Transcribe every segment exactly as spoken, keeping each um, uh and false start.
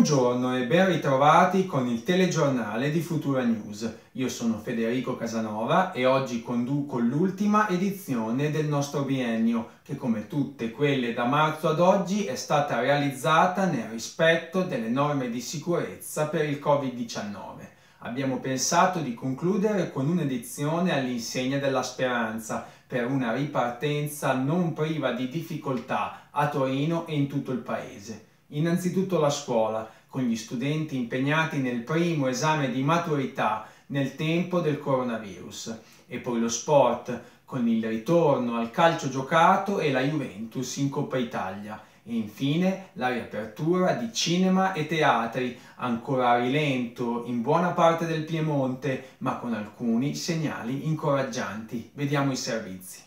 Buongiorno e ben ritrovati con il telegiornale di Futura News. Io sono Federico Casanova e oggi conduco l'ultima edizione del nostro biennio, che come tutte quelle da marzo ad oggi è stata realizzata nel rispetto delle norme di sicurezza per il covid diciannove. Abbiamo pensato di concludere con un'edizione all'insegna della speranza per una ripartenza non priva di difficoltà a Torino e in tutto il paese. Innanzitutto la scuola, con gli studenti impegnati nel primo esame di maturità nel tempo del coronavirus, e poi lo sport, con il ritorno al calcio giocato e la Juventus in Coppa Italia, e infine la riapertura di cinema e teatri, ancora a rilento in buona parte del Piemonte, ma con alcuni segnali incoraggianti. Vediamo i servizi.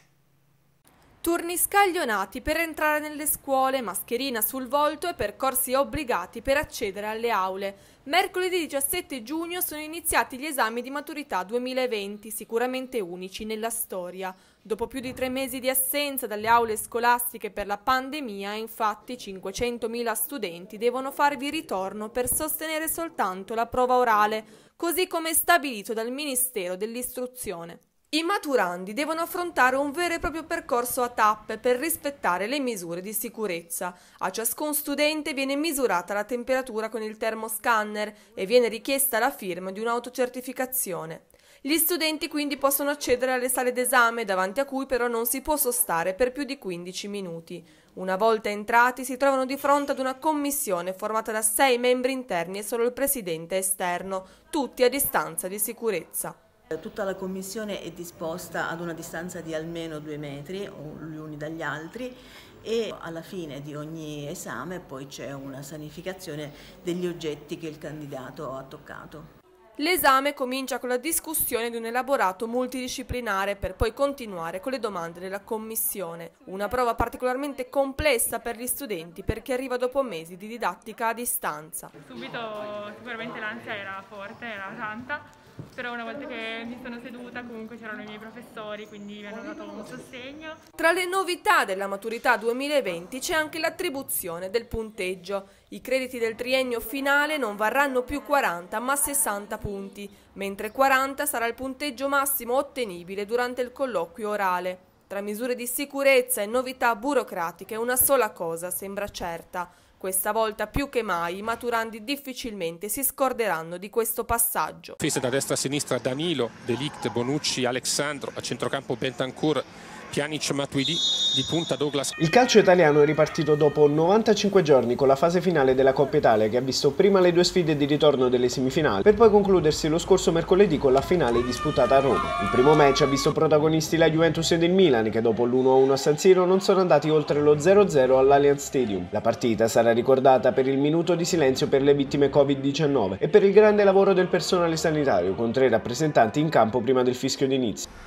Turni scaglionati per entrare nelle scuole, mascherina sul volto e percorsi obbligati per accedere alle aule. Mercoledì diciassette giugno sono iniziati gli esami di maturità duemilaventi, sicuramente unici nella storia. Dopo più di tre mesi di assenza dalle aule scolastiche per la pandemia, infatti cinquecentomila studenti devono farvi ritorno per sostenere soltanto la prova orale, così come stabilito dal Ministero dell'Istruzione. I maturandi devono affrontare un vero e proprio percorso a tappe per rispettare le misure di sicurezza. A ciascun studente viene misurata la temperatura con il termoscanner e viene richiesta la firma di un'autocertificazione. Gli studenti quindi possono accedere alle sale d'esame, davanti a cui però non si può sostare per più di quindici minuti. Una volta entrati si trovano di fronte ad una commissione formata da sei membri interni e solo il presidente esterno, tutti a distanza di sicurezza. Tutta la commissione è disposta ad una distanza di almeno due metri gli uni dagli altri e alla fine di ogni esame poi c'è una sanificazione degli oggetti che il candidato ha toccato. L'esame comincia con la discussione di un elaborato multidisciplinare per poi continuare con le domande della commissione. Una prova particolarmente complessa per gli studenti perché arriva dopo mesi di didattica a distanza. Subito sicuramente l'ansia era forte, era tanta. Però una volta che mi sono seduta comunque c'erano i miei professori, quindi mi hanno dato un sostegno. Tra le novità della maturità duemilaventi c'è anche l'attribuzione del punteggio. I crediti del triennio finale non varranno più quaranta ma sessanta punti, mentre quaranta sarà il punteggio massimo ottenibile durante il colloquio orale. Tra misure di sicurezza e novità burocratiche una sola cosa sembra certa. Questa volta più che mai i maturandi difficilmente si scorderanno di questo passaggio. Fisse da destra a sinistra Danilo, De Ligt, Bonucci, Alexandro, a centrocampo Bentancur, Pjanic, Matuidi, di punta Douglas. Il calcio italiano è ripartito dopo novantacinque giorni con la fase finale della Coppa Italia, che ha visto prima le due sfide di ritorno delle semifinali per poi concludersi lo scorso mercoledì con la finale disputata a Roma. Il primo match ha visto protagonisti la Juventus ed il Milan, che dopo l'uno a uno a San Siro non sono andati oltre lo zero a zero all'Allianz Stadium. La partita sarà ricordata per il minuto di silenzio per le vittime covid diciannove e per il grande lavoro del personale sanitario, con tre rappresentanti in campo prima del fischio d'inizio.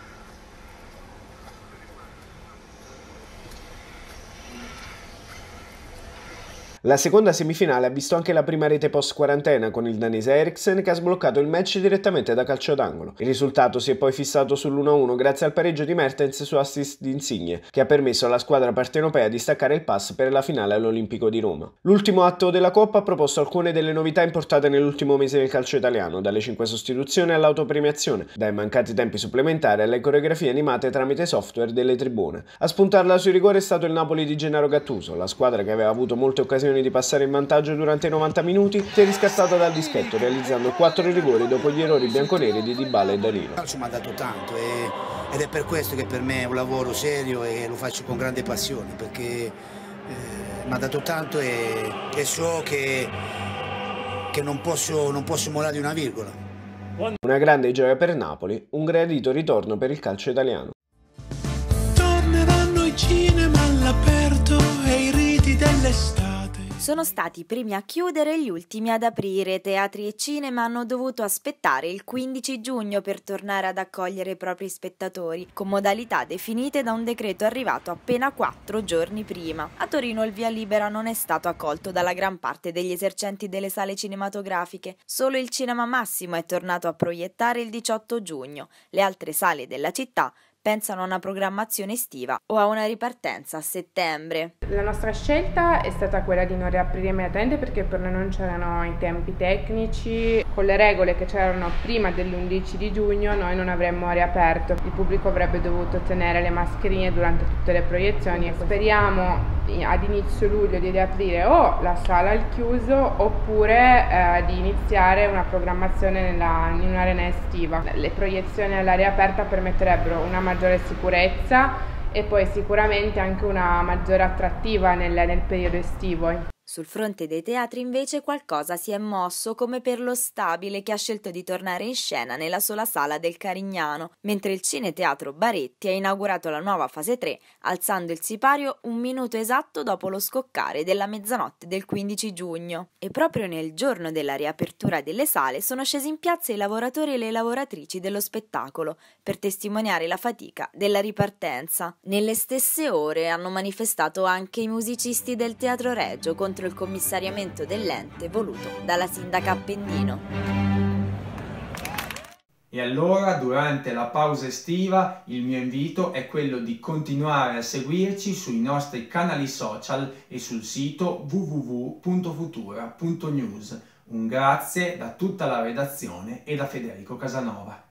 La seconda semifinale ha visto anche la prima rete post quarantena con il danese Eriksen, che ha sbloccato il match direttamente da calcio d'angolo. Il risultato si è poi fissato sull'uno a uno grazie al pareggio di Mertens su assist di Insigne, che ha permesso alla squadra partenopea di staccare il pass per la finale all'Olimpico di Roma. L'ultimo atto della Coppa ha proposto alcune delle novità importate nell'ultimo mese del calcio italiano, dalle cinque sostituzioni all'autopremiazione, dai mancati tempi supplementari alle coreografie animate tramite software delle tribune. A spuntarla sui rigori è stato il Napoli di Gennaro Gattuso. La squadra, che aveva avuto molte occasioni di passare in vantaggio durante i novanta minuti, si è riscattata dal dischetto, realizzando quattro rigori dopo gli errori bianconeri di Dybala e Danilo. Il calcio mi ha dato tanto e, ed è per questo che per me è un lavoro serio e lo faccio con grande passione, perché eh, mi ha dato tanto e, e so che, che non posso, non posso mollare di una virgola. Una grande gioia per Napoli, un gradito ritorno per il calcio italiano. Torneranno i cinema all'aperto e i riti dell'estate. Sono stati i primi a chiudere e gli ultimi ad aprire. Teatri e cinema hanno dovuto aspettare il quindici giugno per tornare ad accogliere i propri spettatori, con modalità definite da un decreto arrivato appena quattro giorni prima. A Torino il via libera non è stato accolto dalla gran parte degli esercenti delle sale cinematografiche. Solo il Cinema Massimo è tornato a proiettare il diciotto giugno. Le altre sale della città pensano a una programmazione estiva o a una ripartenza a settembre. La nostra scelta è stata quella di non riaprire immediatamente perché per noi non c'erano i tempi tecnici. Con le regole che c'erano prima dell'undici di giugno noi non avremmo riaperto. Il pubblico avrebbe dovuto tenere le mascherine durante tutte le proiezioni e speriamo ad inizio luglio di riaprire o la sala al chiuso oppure eh, di iniziare una programmazione nella, in un'arena estiva. Le proiezioni all'aria aperta permetterebbero una maggiore sicurezza e poi sicuramente anche una maggiore attrattiva nel, nel periodo estivo. Sul fronte dei teatri invece qualcosa si è mosso, come per lo Stabile che ha scelto di tornare in scena nella sola sala del Carignano, mentre il Cineteatro Baretti ha inaugurato la nuova fase tre alzando il sipario un minuto esatto dopo lo scoccare della mezzanotte del quindici giugno. E proprio nel giorno della riapertura delle sale sono scesi in piazza i lavoratori e le lavoratrici dello spettacolo per testimoniare la fatica della ripartenza. Nelle stesse ore hanno manifestato anche i musicisti del Teatro Regio contro il commissariamento dell'ente voluto dalla sindaca Appendino. E allora, durante la pausa estiva, il mio invito è quello di continuare a seguirci sui nostri canali social e sul sito w w w punto futura punto news. Un grazie da tutta la redazione e da Federico Casanova.